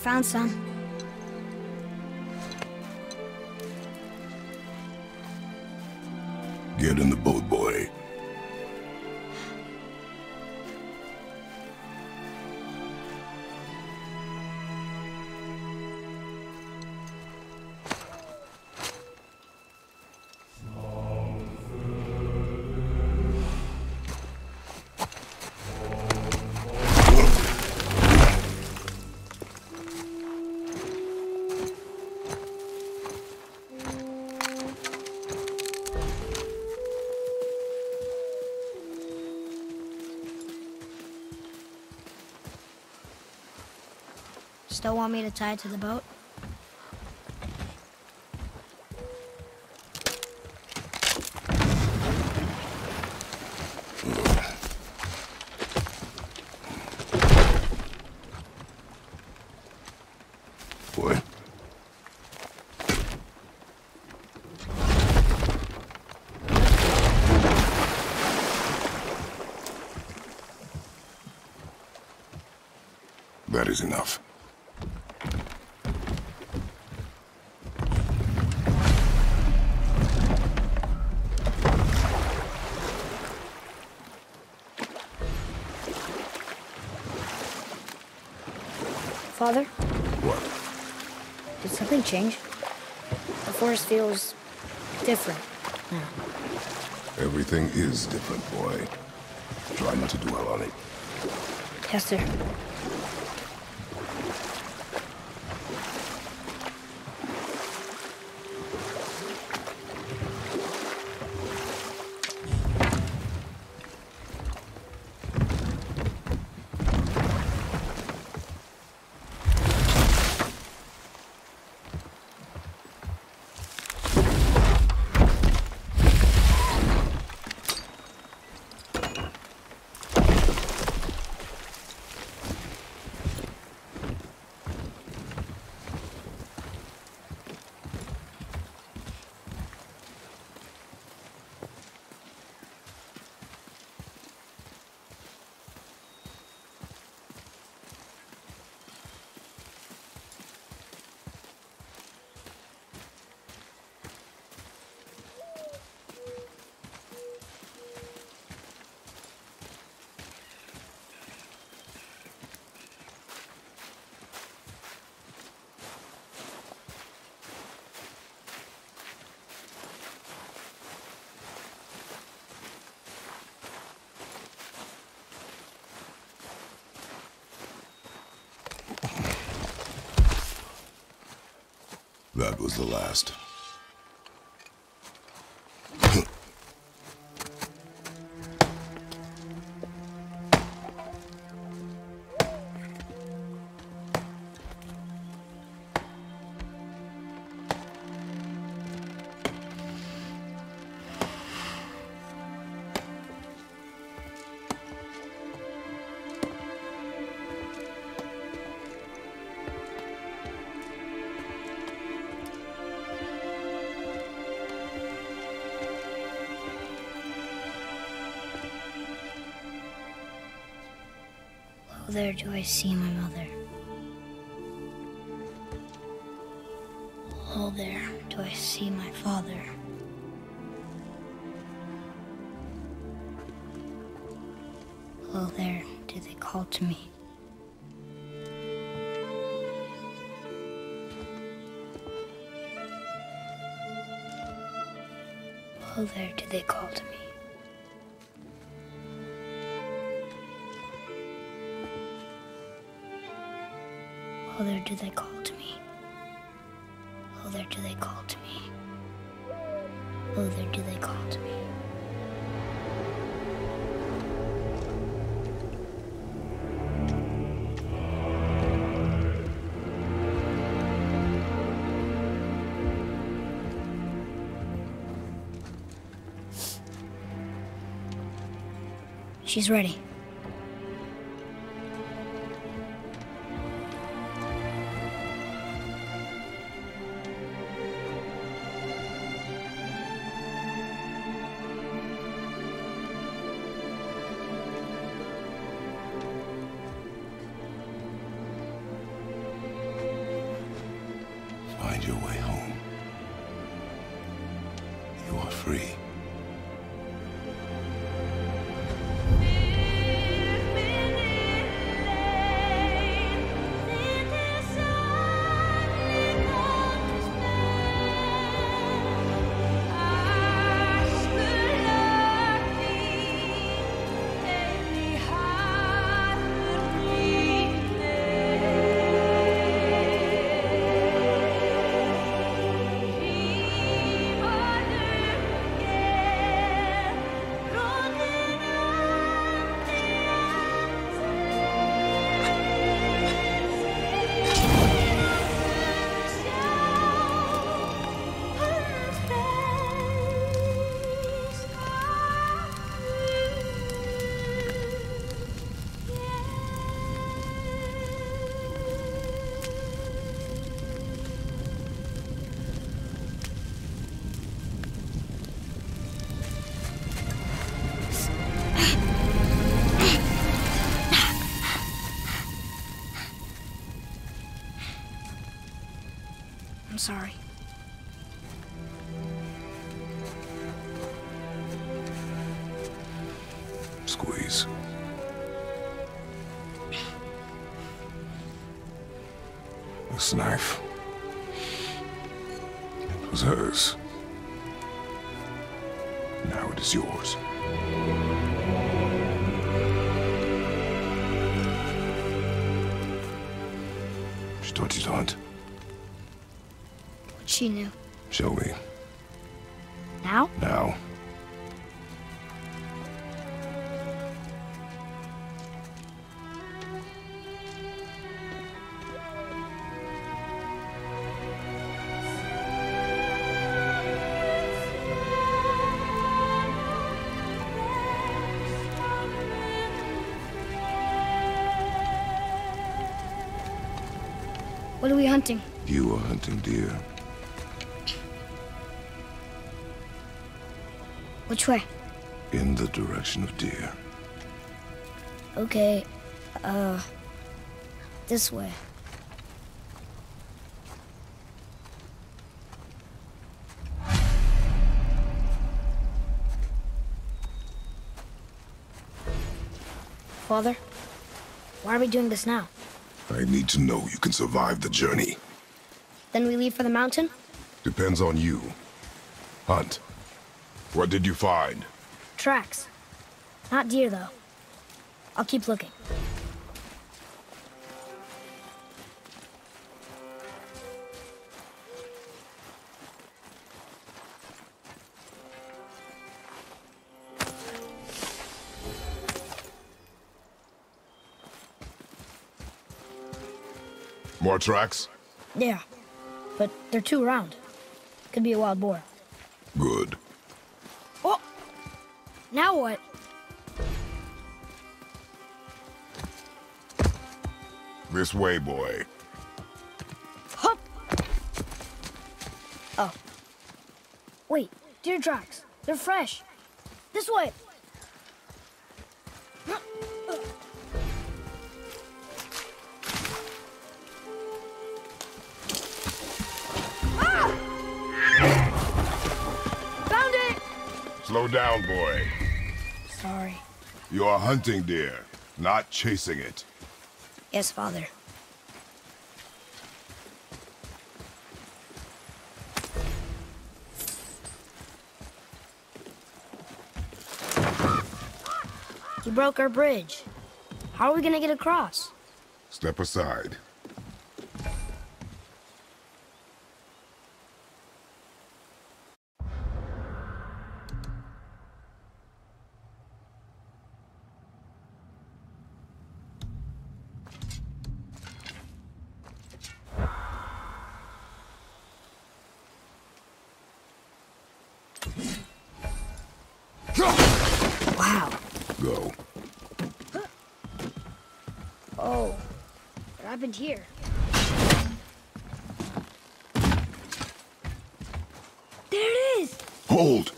found some. Get in the boat, boy. Still want me to tie it to the boat? Boy. That is enough. Father, What? did something change? The forest feels different now. Everything is different, boy. Try not to dwell on it. Yes, sir. That was the last. Oh, there do I see my mother. Oh, there do I see my father. Oh, there do they call to me. Oh, there do they call to me. Oh, there do they call to me. Oh, there do they call to me. Oh, there do they call to me. She's ready. sorry. Squeeze. This knife. It was hers. Now it is yours. She taught you to hunt. She knew. Show me. Now? Now. What are we hunting? You are hunting deer. Which way? In the direction of deer. Okay, this way. Father, why are we doing this now? I need to know you can survive the journey. Then we leave for the mountain? Depends on you. Hunt. What did you find? Tracks. Not deer, though. I'll keep looking. More tracks? Yeah, but they're too round. Could be a wild boar. Good. Oh! Now what? This way, boy. Hup! Oh. Wait, deer tracks. They're fresh. This way! Slow down, boy. Sorry. You are hunting deer, not chasing it. Yes, Father. You broke our bridge. How are we gonna get across? Step aside. Wow. Go. Oh, what happened here? There it is! Hold!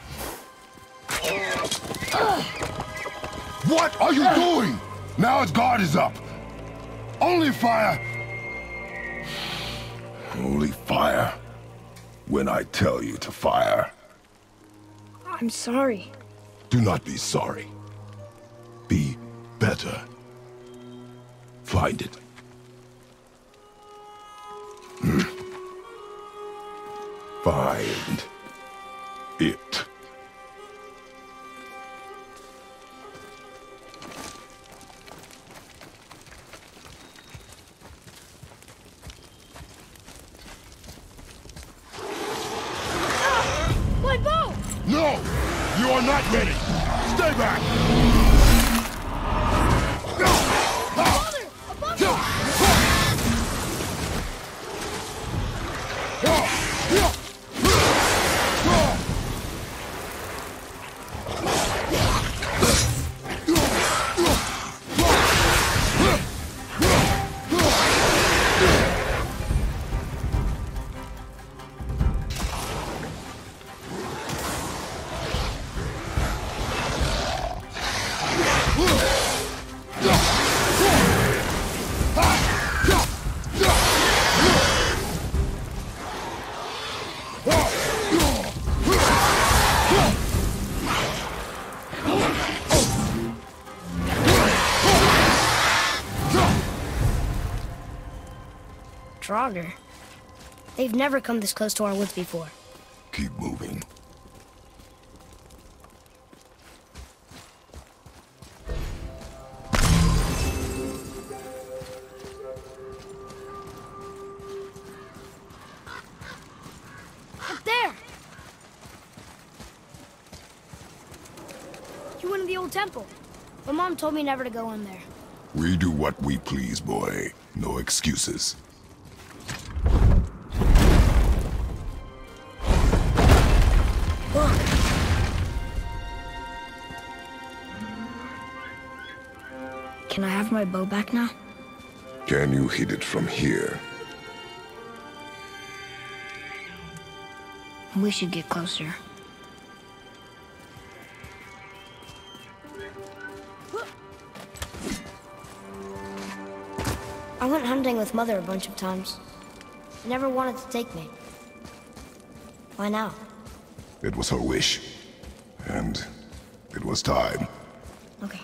What are you doing? Now its guard is up. Only fire. Only fire. When I tell you to fire. I'm sorry. Do not be sorry. Be better. Find it. Find it. My bow! No! You are not ready! Stay back! Father! Above you! Draugr. They've never come this close to our woods before. Keep moving. Up there! You went in the old temple. My mom told me never to go in there. We do what we please, boy. No excuses. Look! Can I have my bow back now? Can you hit it from here? We should get closer. I went hunting with Mother a bunch of times. She never wanted to take me. Why now? It was her wish. And it was time. Okay.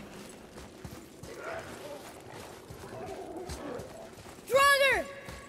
Draugr!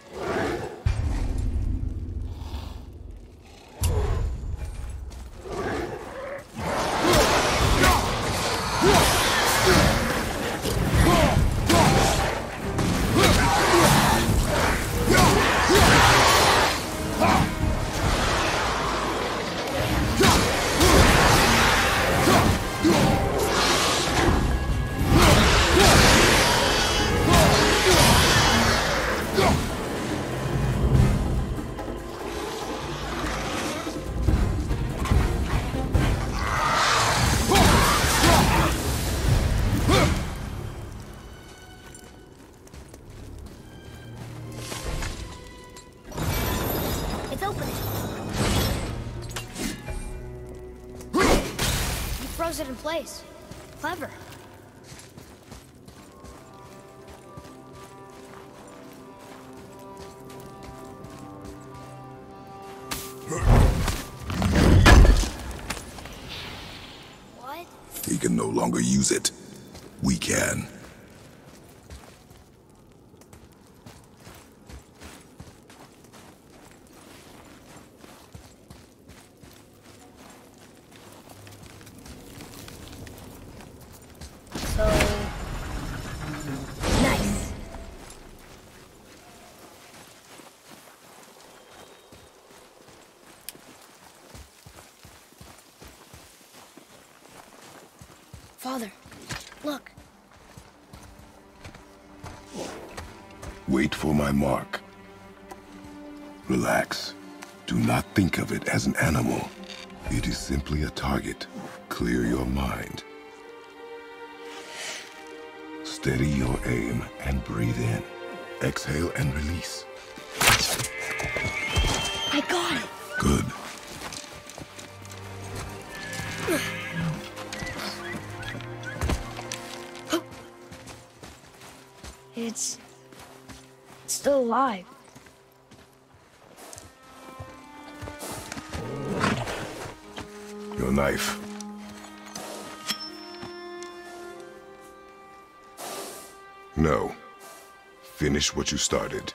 It's opening. You froze it in place. Clever. What? He can no longer use it. We can. So... nice. Father, look. Wait for my mark. Relax. Do not think of it as an animal. It is simply a target. Clear your mind. Steady your aim and breathe in. Exhale and release. I got it. Good. It's still alive. Your knife. No. Finish what you started.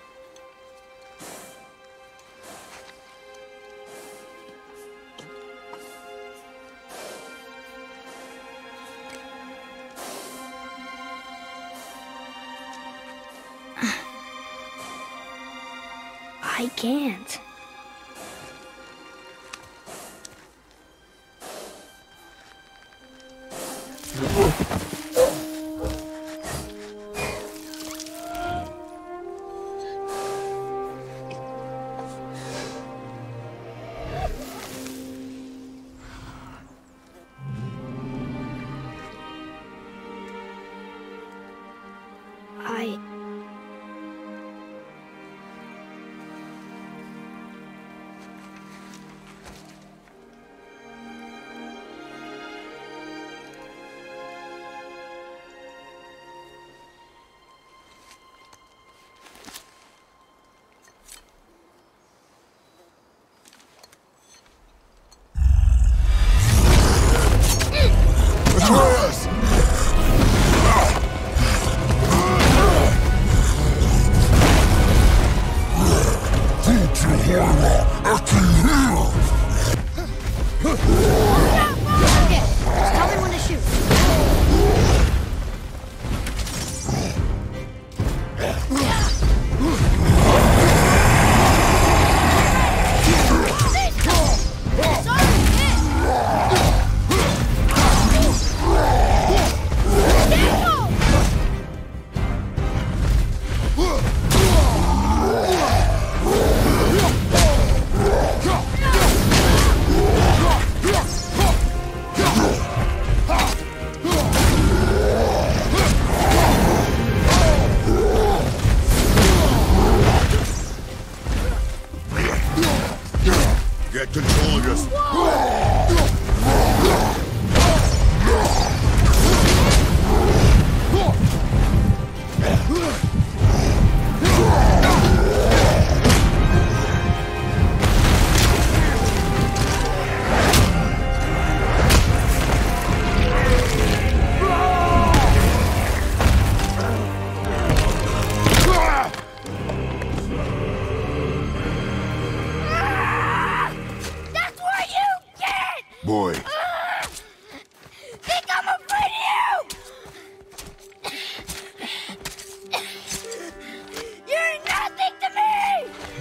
I can't. Atreus!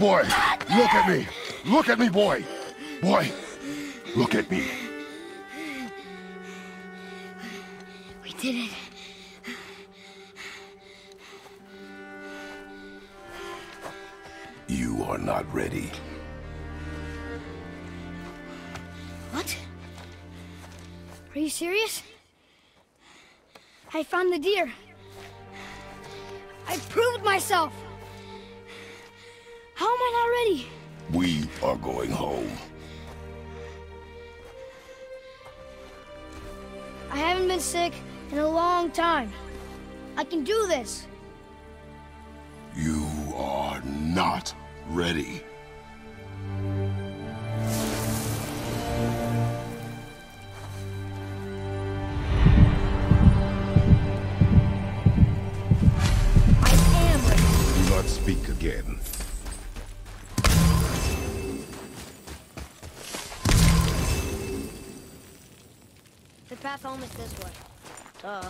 boy! Look at me! Look at me, boy! Boy, look at me. We did it. You are not ready. What? Are you serious? I found the deer. I proved myself. How am I not ready? We are going home. I haven't been sick in a long time. I can do this. You are not ready. I am ready. Do not speak again. The path home is this way. Duh.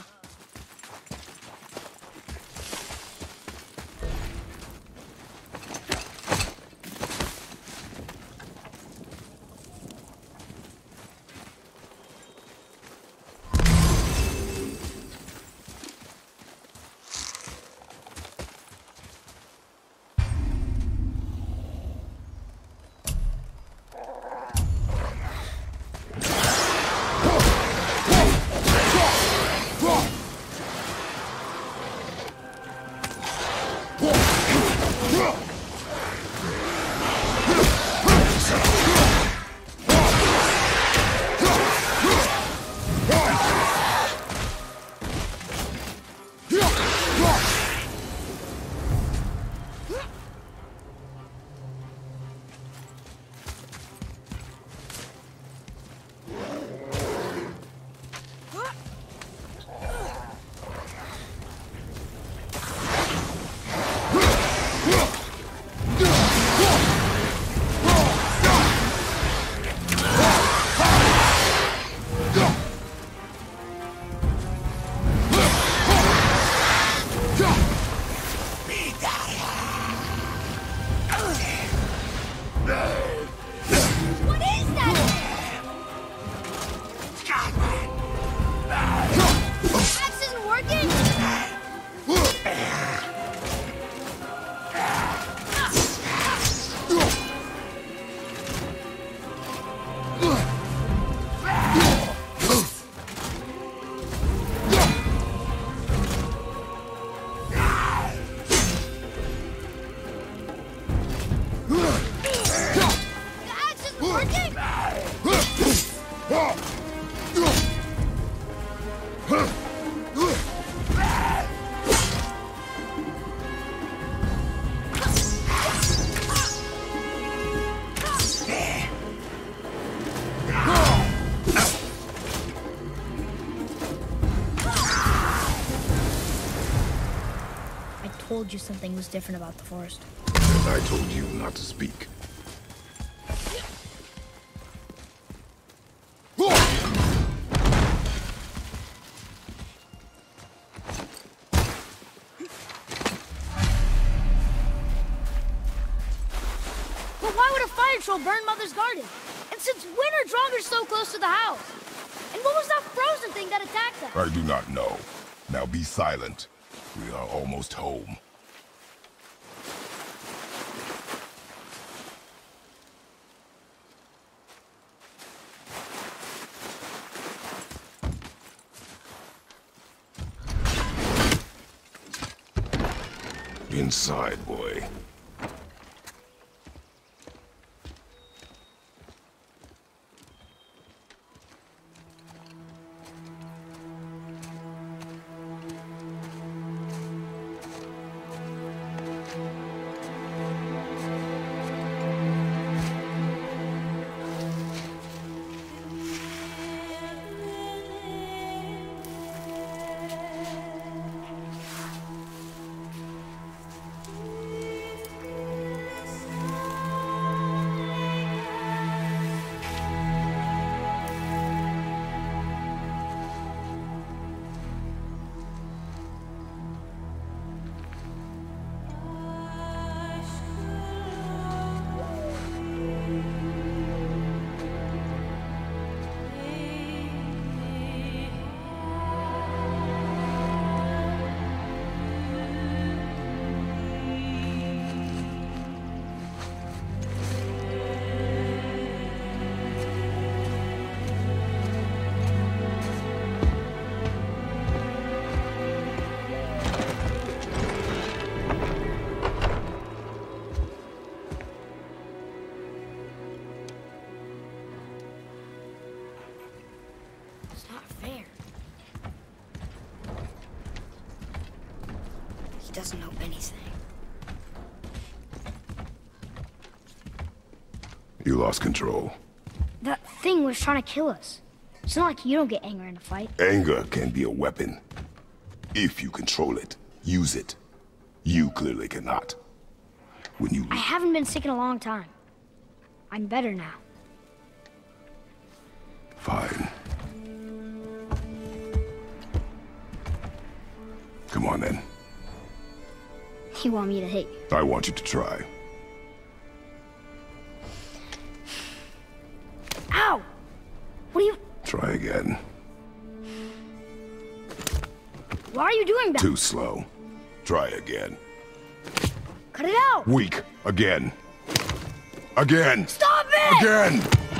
What is that? Axe isn't working? I told you something was different about the forest. And I told you not to speak. But why would a fire troll burn Mother's garden? And since when are Draugr so close to the house? And what was that frozen thing that attacked us? I do not know. Now be silent. We are almost home. Inside, boy. fair. He doesn't know anything. You lost control. That thing was trying to kill us. It's not like you don't get angry in a fight. Anger can be a weapon. If you control it, use it. You clearly cannot. When you... I haven't been sick in a long time. I'm better now. Fine. Come on, then. You want me to hit you? I want you to try. Ow! What are you... Try again. Why are you doing that? Too slow. Try again. Cut it out! Weak. Again. Again! Stop it! Again!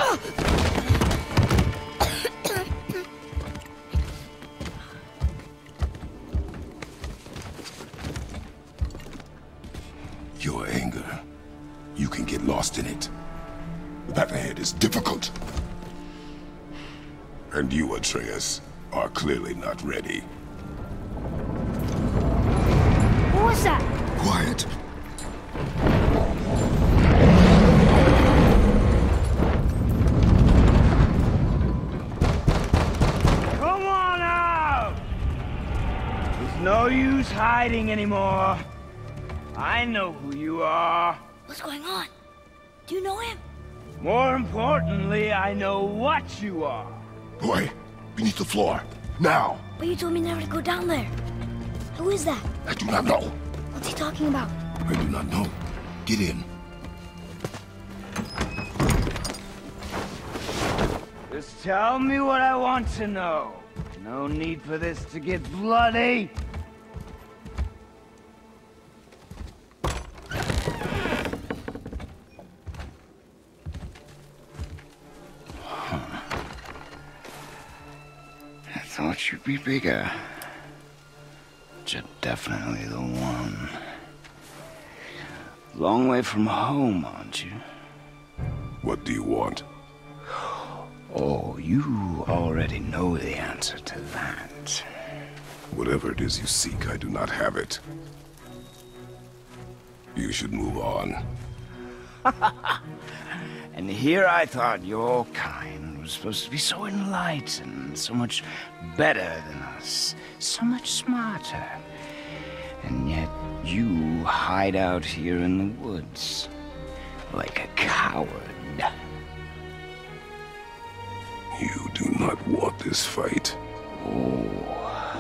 Your anger. You can get lost in it. The path ahead is difficult. And you, Atreus, are clearly not ready. What was that? Quiet. Come on out! There's no use hiding anymore. I know who you are. What's going on? Do you know him? More importantly, I know what you are. Boy, beneath the floor. Now! But you told me never to go down there. Who is that? I do not know. What's he talking about? I do not know. Get in. Just tell me what I want to know. No need for this to get bloody. I thought you'd be bigger. But you're definitely the one. Long way from home, aren't you? What do you want? Oh, you already know the answer to that. Whatever it is you seek, I do not have it. You should move on. And here I thought your kind was supposed to be so enlightened, so much better than us, so much smarter. And yet you hide out here in the woods, like a coward. You do not want this fight. Oh,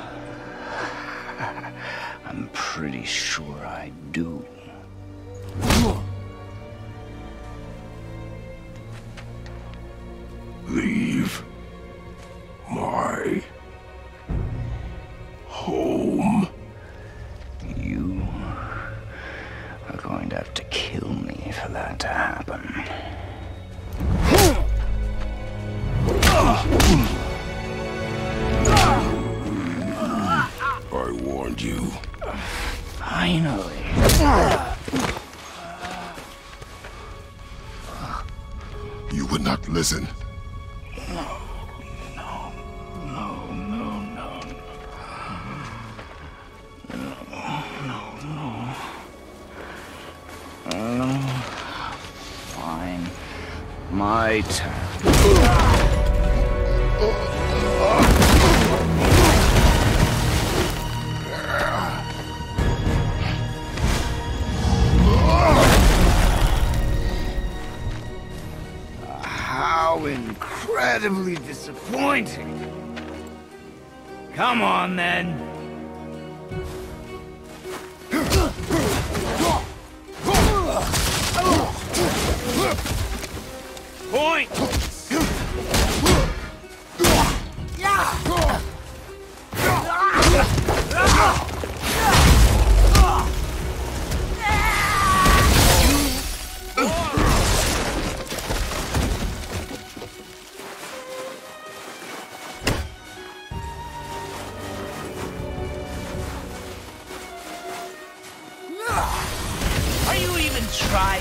I'm pretty sure I do. Leave my home. You are going to have to kill me for that to happen. I warned you. Finally. You would not listen. Fine. My turn. How incredibly disappointing. Come on, then. Point! Are you even trying?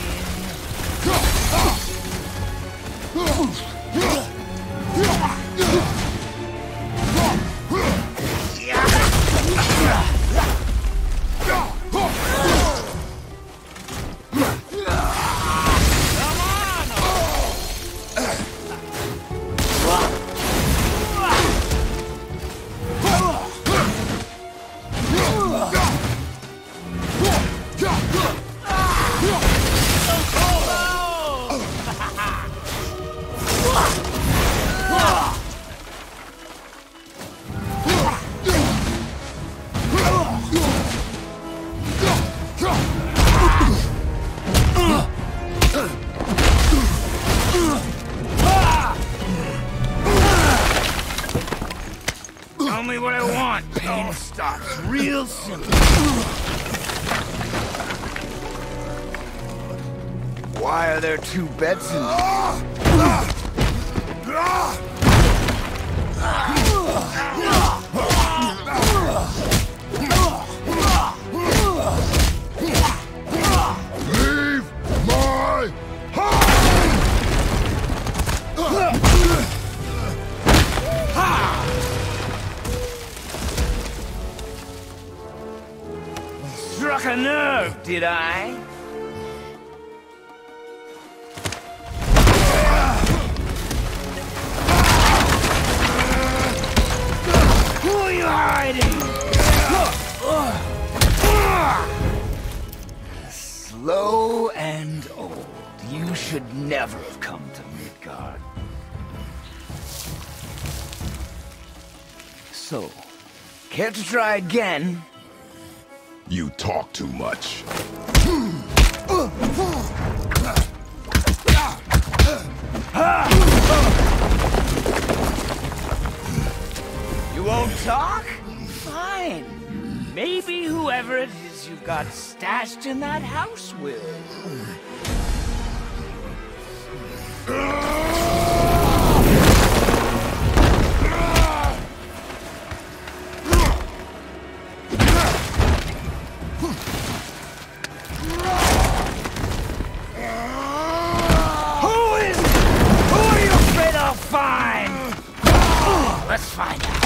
me what I want, pain stops real simple. Why are there two beds in here? Leave my house! Struck a nerve, did I? Who are you hiding? Slow and old. You should never have come to Midgard. So, care to try again? You talk too much. You won't talk? Fine. Maybe whoever it is you've got stashed in that house will. Who are you afraid I'll find? Let's find out.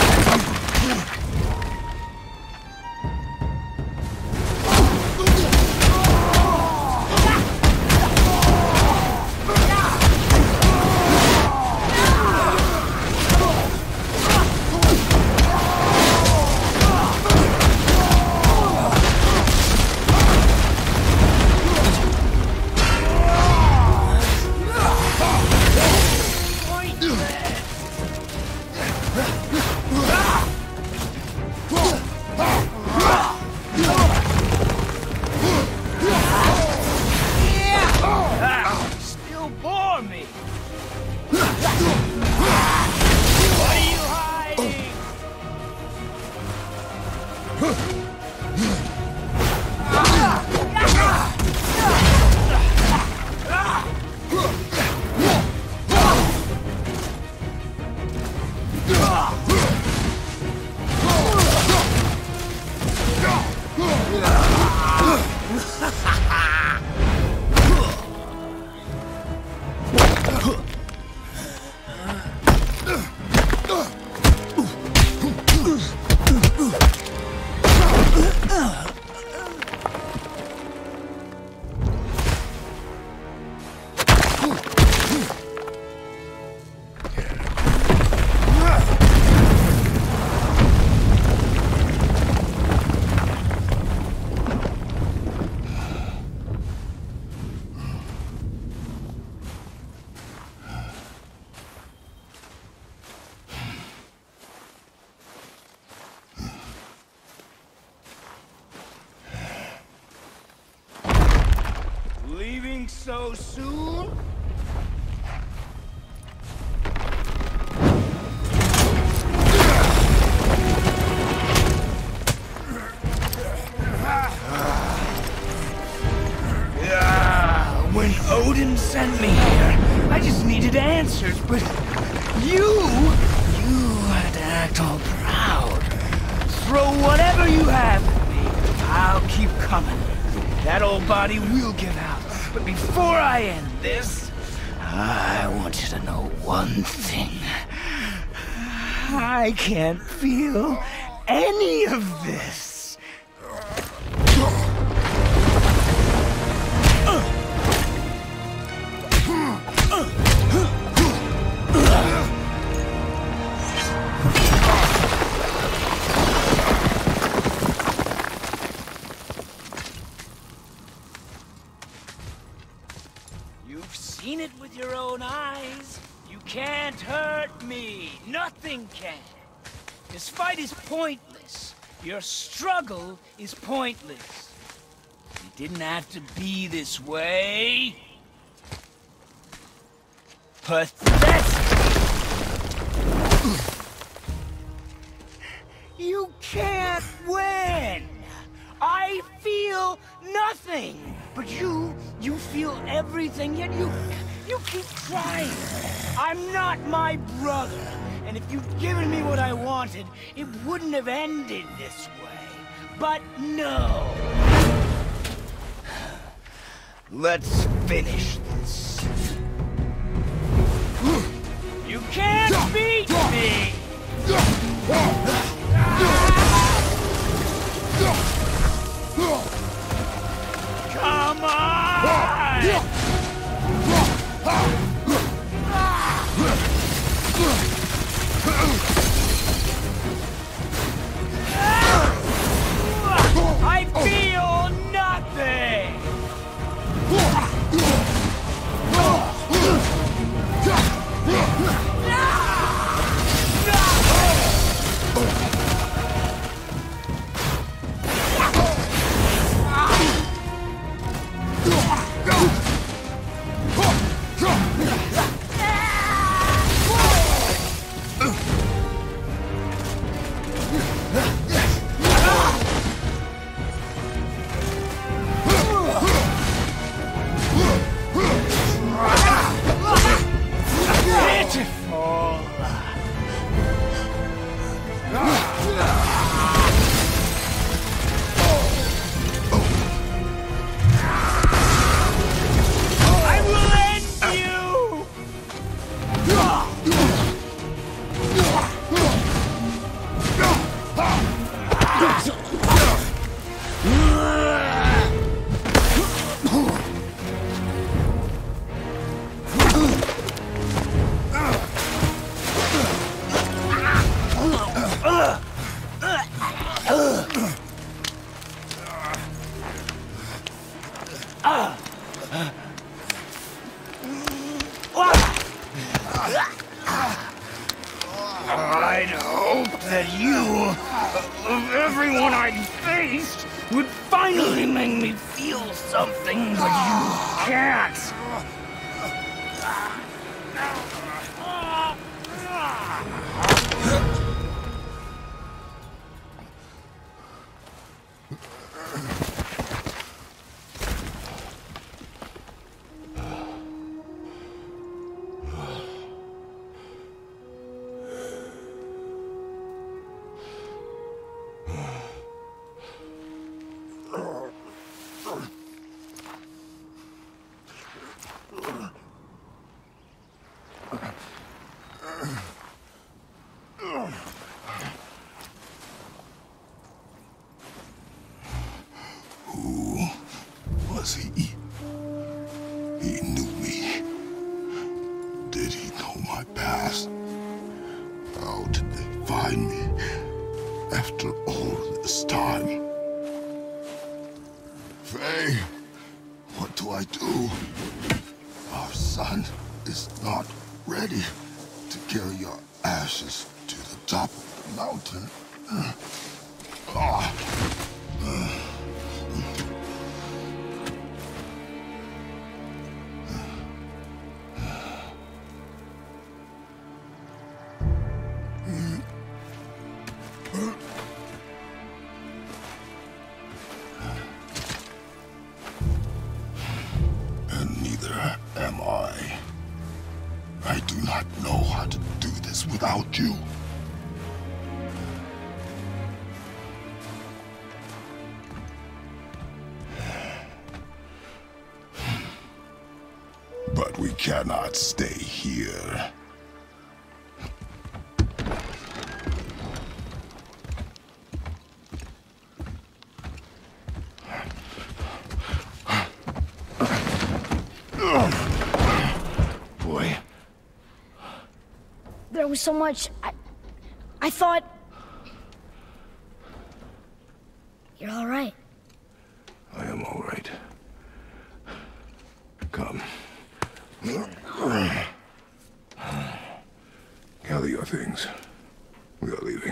Still bore me. What are you hiding? Leaving so soon? When Odin sent me here, I just needed answers, but you had to act all proud. Throw whatever you have at me. I'll keep coming. That old body will give out. But before I end this, I want you to know one thing. I can't feel any of this. You've seen it with your own eyes. You can't hurt me. Nothing can. This fight is pointless. Your struggle is pointless. It didn't have to be this way. Pathetic! You can't win! I feel nothing! But you feel everything, yet you keep trying. I'm not my brother, and if you'd given me what I wanted, it wouldn't have ended this way. But no! Let's finish this. You can't beat me! Come on! I feel nothing! I'd hoped that you, of everyone I'd faced, would finally make me feel something, but you can't. Who was he? He knew me. Did he know my past? How did they find me after all this time? Faye, what do I do? Our son is not ready to carry your ashes to the top of the mountain. And neither am I. I do not know how to do this without you. But we cannot stay here. Boy. There was so much. I thought... You're all right. I am all right. Come. Gather your things. We are leaving.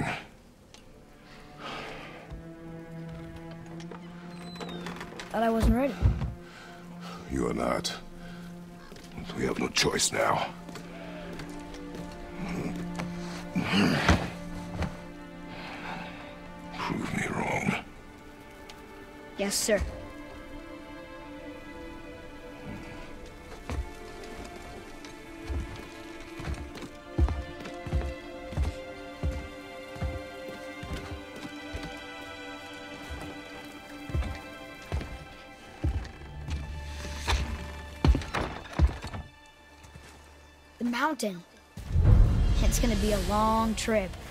Thought I wasn't ready. You are not. We have no choice now. Yes, sir. The mountain. It's gonna be a long trip.